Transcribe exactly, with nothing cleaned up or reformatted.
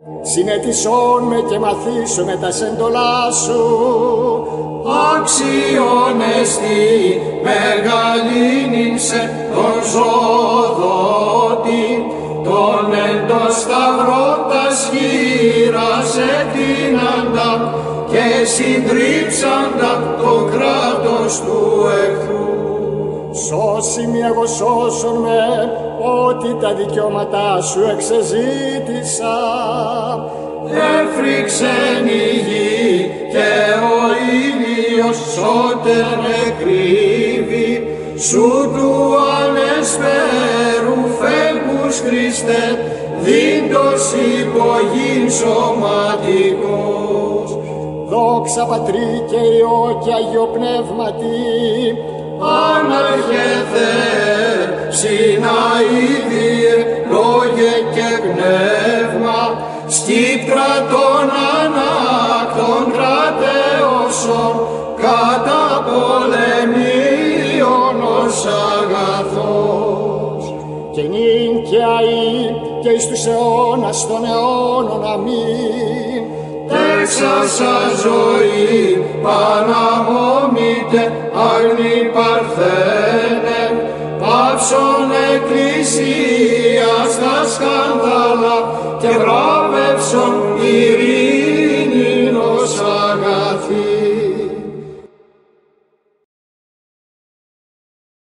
Συνετισόν με και μαθήσω με τα σέντολά σου. Άξιον εστι μεγαλύνην σε τον ζωδότη, τον εν το σταυρό τας χείρας εκτείναντα και συντρίψαντα το κράτος του εχθρού. Σώσει με εγώ σώσον με, ότι τα δικαιώματά σου εξεζήτησα. Έφρυξεν η γη και ο ήλιος σώτερ εκρύβει, σου του ανεσπέρου φεύγους Χριστέ, δίντος υπογείν σωματικός. Δόξα Πατρί και Υιό και Αγίο Πνεύματι, Αναρχέθε, Συναΐδιε, λόγε και γνεύμα, σκύπτρα των ανάκτων κρατέωσον, κατά πολεμίων ως αγαθός. και νυν και αεί και εις τους αιώνας των αιώνων. Αμήν. Τέξασα ζωή, Παναμόμητε, άγνη παρθένε, πάψον εκκλησία στα σκάνδαλα και βράβευσον ειρήνη.